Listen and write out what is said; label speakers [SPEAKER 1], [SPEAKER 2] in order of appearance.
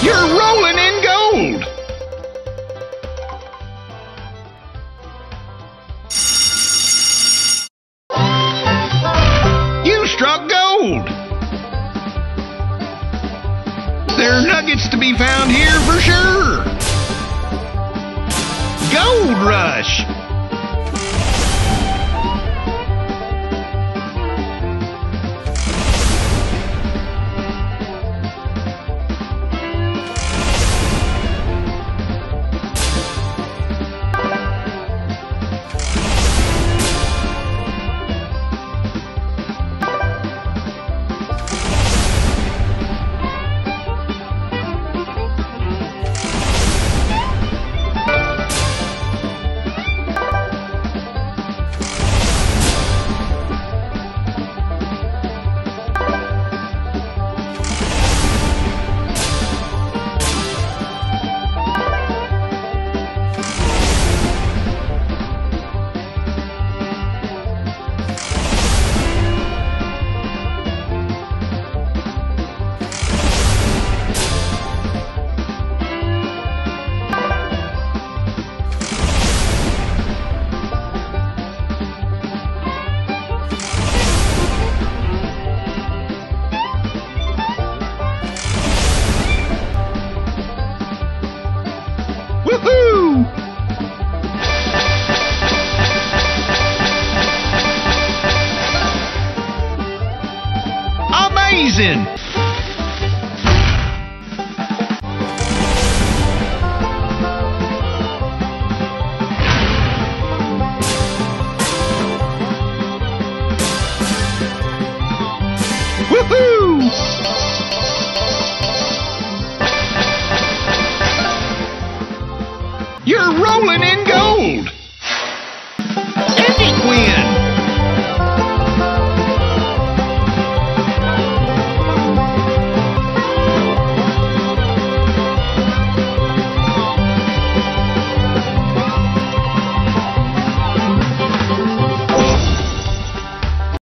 [SPEAKER 1] You're rolling in gold! You struck gold! There are nuggets to be found here for sure! Gold Rush! Woohoo! Amazing! Woohoo! You're rolling in gold!